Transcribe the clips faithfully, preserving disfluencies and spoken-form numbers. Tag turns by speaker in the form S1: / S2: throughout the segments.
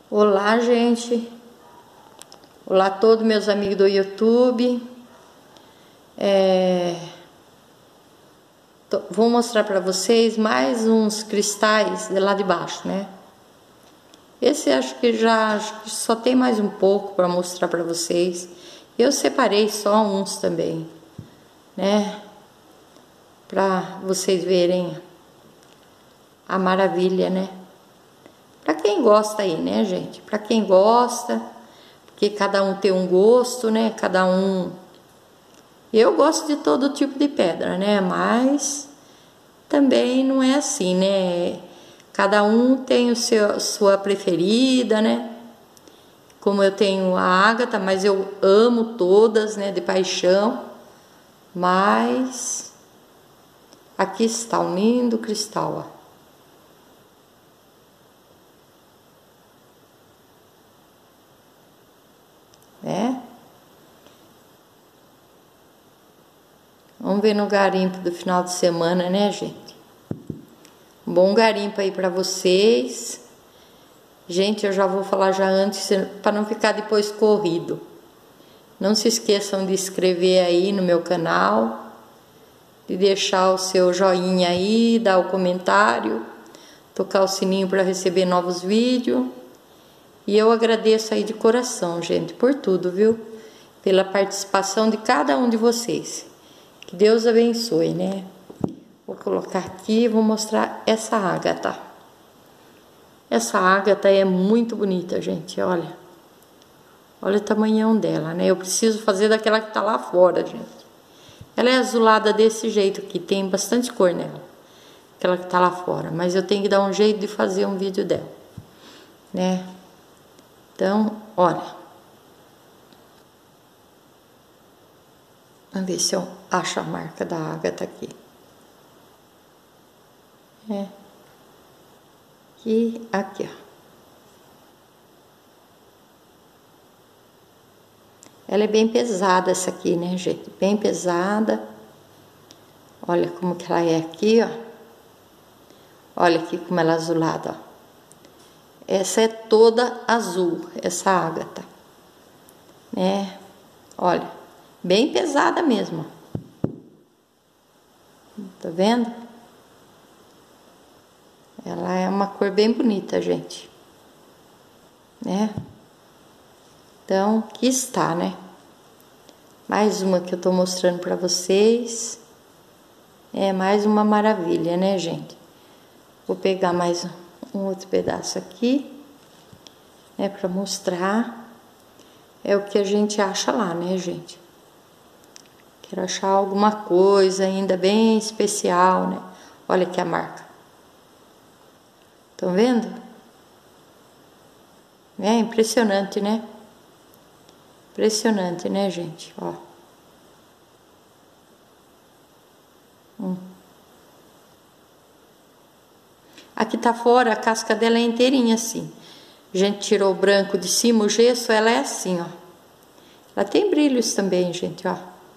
S1: Olá, gente. Olá a todos meus amigos do YouTube. É... Tô... Vou mostrar para vocês mais uns cristais de lá de baixo, né? Esse acho que já acho que só tem mais um pouco para mostrar para vocês. Eu separei só uns também, né? Para vocês verem a maravilha, né? Para quem gosta aí, né, gente? Para quem gosta, porque cada um tem um gosto, né? Cada um. Eu gosto de todo tipo de pedra, né? Mas também não é assim, né? Cada um tem o seu, sua preferida, né? Como eu tenho a ágata, mas eu amo todas, né? De paixão. Mas aqui está um lindo cristal, ó. Né? Vamos ver no garimpo do final de semana, né, gente? Um bom garimpo aí para vocês. Gente, eu já vou falar já antes, para não ficar depois corrido. Não se esqueçam de inscrever aí no meu canal, de deixar o seu joinha aí, dar o comentário, tocar o sininho para receber novos vídeos. E eu agradeço aí de coração, gente, por tudo, viu? Pela participação de cada um de vocês. Que Deus abençoe, né? Vou colocar aqui e vou mostrar essa ágata. Essa ágata é muito bonita, gente, olha. Olha o tamanhão dela, né? Eu preciso fazer daquela que tá lá fora, gente. Ela é azulada desse jeito aqui, tem bastante cor nela. Aquela que tá lá fora, mas eu tenho que dar um jeito de fazer um vídeo dela, né? Então, olha. Vamos ver se eu acho a marca da ágata aqui. É. E aqui, ó. Ela é bem pesada essa aqui, né, gente? Bem pesada. Olha como que ela é aqui, ó. Olha aqui como ela é azulada, ó. Essa é toda azul, essa ágata. Né? Olha, bem pesada mesmo. Tá vendo? Ela é uma cor bem bonita, gente. Né? Então, aqui está, né? Mais uma que eu tô mostrando pra vocês. É mais uma maravilha, né, gente? Vou pegar mais um outro pedaço aqui, né, pra mostrar. É o que a gente acha lá, né, gente? Quero achar alguma coisa ainda bem especial, né? Olha aqui a marca. Estão vendo? É impressionante, né? Impressionante, né, gente? Ó. Hum. Aqui tá fora, a casca dela é inteirinha assim. A gente tirou o branco de cima, o gesso, ela é assim, ó. Ela tem brilhos também, gente, ó.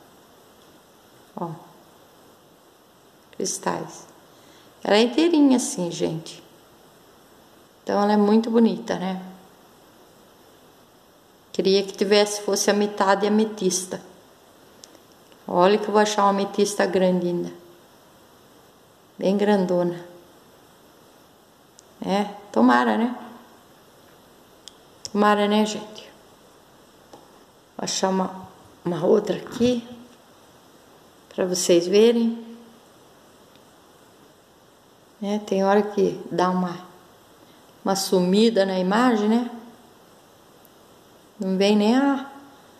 S1: Ó. Cristais. Ela é inteirinha assim, gente. Então ela é muito bonita, né? Queria que tivesse, fosse a metade ametista. Olha que eu vou achar uma ametista grande ainda. Bem grandona. É, tomara, né? Tomara, né, gente? Vou achar uma, uma outra aqui. Pra vocês verem. É, tem hora que dá uma, uma sumida na imagem, né? Não vem nem a,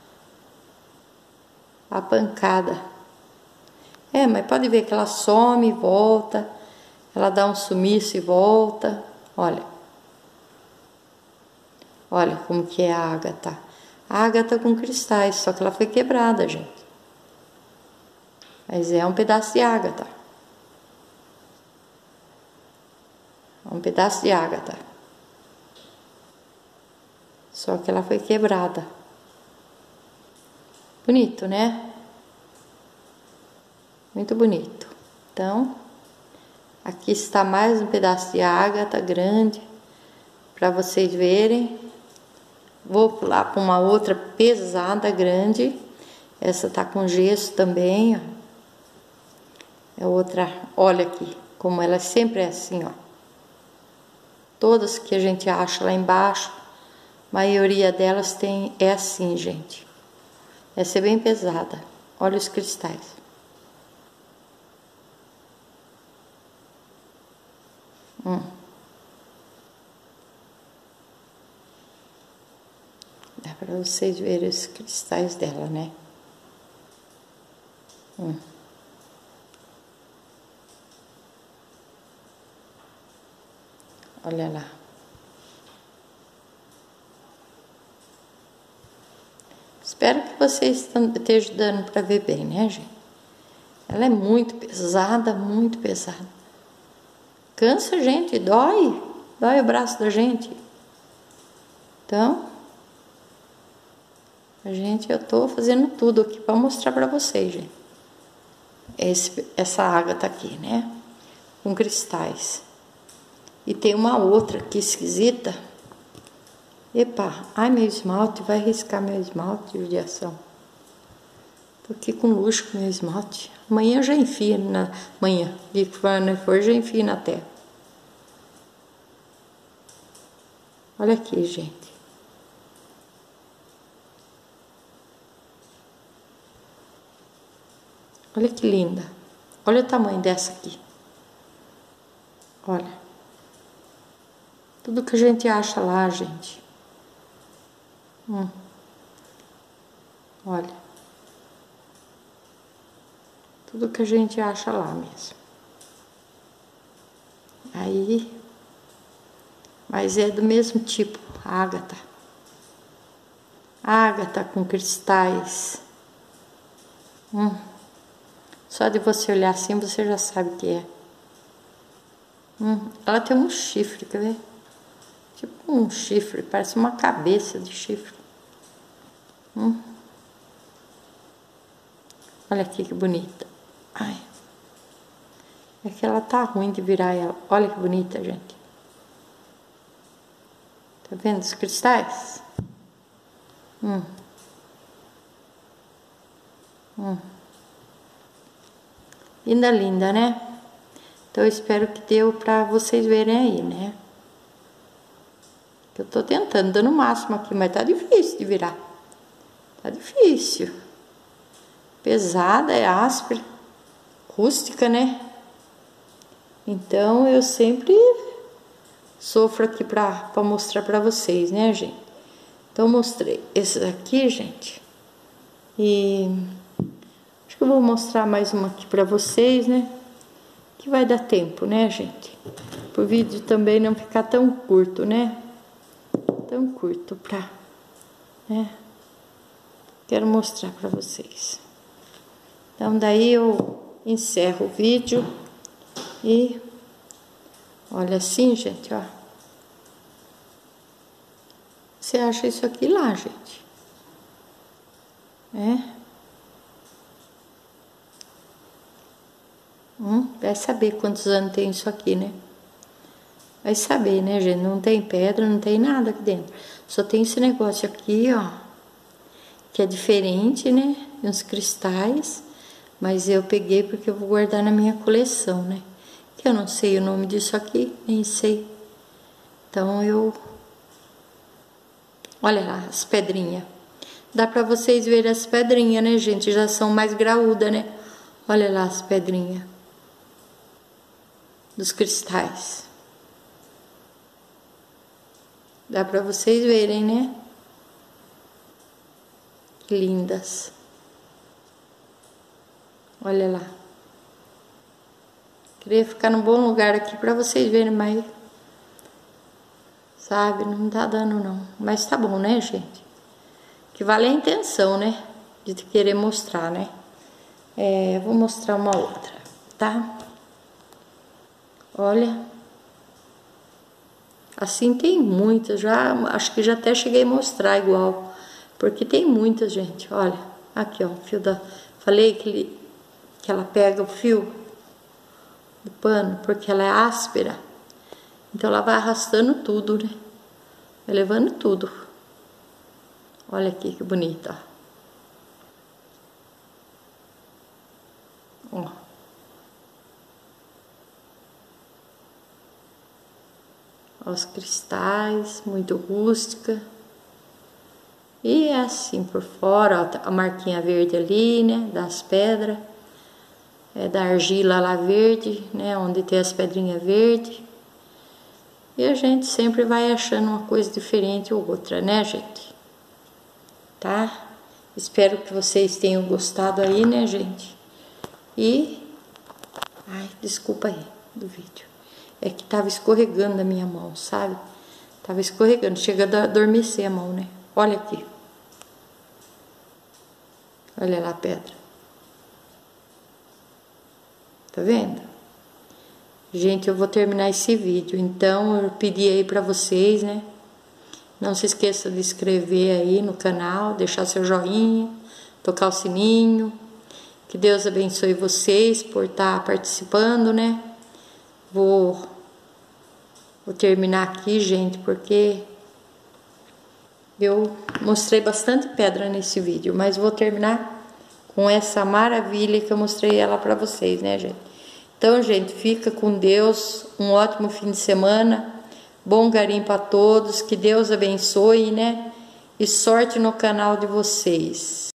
S1: a pancada. É, mas pode ver que ela some e volta. Ela dá um sumiço e volta. Olha. Olha como que é a ágata. A ágata com cristais, só que ela foi quebrada, gente. Mas é um pedaço de ágata. É um pedaço de ágata. Só que ela foi quebrada. Bonito, né? Muito bonito. Então, aqui está mais um pedaço de ágata grande para vocês verem. Vou pular para uma outra pesada, grande. Essa tá com gesso também, ó. É outra, olha aqui, como ela sempre é assim, ó. Todas que a gente acha lá embaixo, a maioria delas tem, é assim, gente. Essa é bem pesada. Olha os cristais. Hum. Dá pra vocês verem os cristais dela, né? Hum. Olha lá. Espero que vocês estejam dando para ver bem, né, gente? Ela é muito pesada, muito pesada. Cansa, gente, dói. Dói o braço da gente. Então, a gente, eu tô fazendo tudo aqui para mostrar para vocês, gente. Esse, essa ágata aqui, né? Com cristais. E tem uma outra aqui esquisita. Epa, ai, meu esmalte, vai riscar meu esmalte de judiação. Tô aqui com luxo com meu esmalte. Amanhã eu já enfio na... Amanhã, de quando for, já enfio na terra. Olha aqui, gente. Olha que linda. Olha o tamanho dessa aqui. Olha. Tudo que a gente acha lá, gente. Hum. Olha. Tudo que a gente acha lá mesmo. Aí. Mas é do mesmo tipo, ágata. Ágata com cristais. Hum. Só de você olhar assim, você já sabe o que é. Hum. Ela tem um chifre, quer ver? Tipo um chifre, parece uma cabeça de chifre. Hum. Olha aqui que bonita. Ai. É que ela tá ruim de virar ela. Olha que bonita, gente. Tá vendo os cristais? Hum. Hum. Linda, linda, né? Então eu espero que deu pra vocês verem aí, né? Eu tô tentando, dando o máximo aqui, mas tá difícil de virar. Tá difícil. Pesada, é áspera, rústica, né? Então eu sempre sofro aqui pra, pra mostrar pra vocês, né, gente? Então eu mostrei esses aqui, gente. E acho que eu vou mostrar mais uma aqui pra vocês, né? Que vai dar tempo, né, gente? Pro vídeo também não ficar tão curto, né? Tão curto pra, né? Quero mostrar pra vocês. Então daí eu encerro o vídeo e olha assim, gente, ó. Você acha isso aqui lá, gente? É? Hum, vai saber quantos anos tem isso aqui, né? Vai saber, né, gente? Não tem pedra, não tem nada aqui dentro. Só tem esse negócio aqui, ó. Que é diferente, né? Uns cristais. Mas eu peguei porque eu vou guardar na minha coleção, né? Que eu não sei o nome disso aqui, nem sei. Então eu... Olha lá, as pedrinhas. Dá pra vocês verem as pedrinhas, né, gente? Já são mais graúdas, né? Olha lá as pedrinhas. Dos cristais. Dá pra vocês verem, né? Que lindas. Olha lá. Queria ficar num bom lugar aqui pra vocês verem, mas... Sabe, não tá dando não. Mas tá bom, né, gente? Que vale a intenção, né? De querer mostrar, né? É, vou mostrar uma outra, tá? Olha. Assim tem muitas, já, acho que já até cheguei a mostrar igual. Porque tem muitas, gente, olha. Aqui, ó, o fio da... Falei que, ele, que ela pega o fio do pano, porque ela é áspera. Então ela vai arrastando tudo, né? Vai levando tudo. Olha aqui que bonita. Ó. Os cristais, muito rústica. E é assim por fora, ó, a marquinha verde ali, né, das pedras. É da argila lá verde, né, onde tem as pedrinhas verdes. E a gente sempre vai achando uma coisa diferente ou outra, né, gente? Tá? Espero que vocês tenham gostado aí, né, gente? E... Ai, desculpa aí do vídeo. É que tava escorregando a minha mão, sabe? Tava escorregando. Chega a adormecer a mão, né? Olha aqui. Olha lá a pedra. Tá vendo? Gente, eu vou terminar esse vídeo. Então, eu pedi aí pra vocês, né? Não se esqueça de inscrever aí no canal, deixar seu joinha, tocar o sininho. Que Deus abençoe vocês por estar participando, né? Vou, vou terminar aqui, gente, porque eu mostrei bastante pedra nesse vídeo, mas vou terminar com essa maravilha que eu mostrei ela pra vocês, né, gente? Então, gente, fica com Deus, um ótimo fim de semana, bom garimpo a todos, que Deus abençoe, né? E sorte no canal de vocês.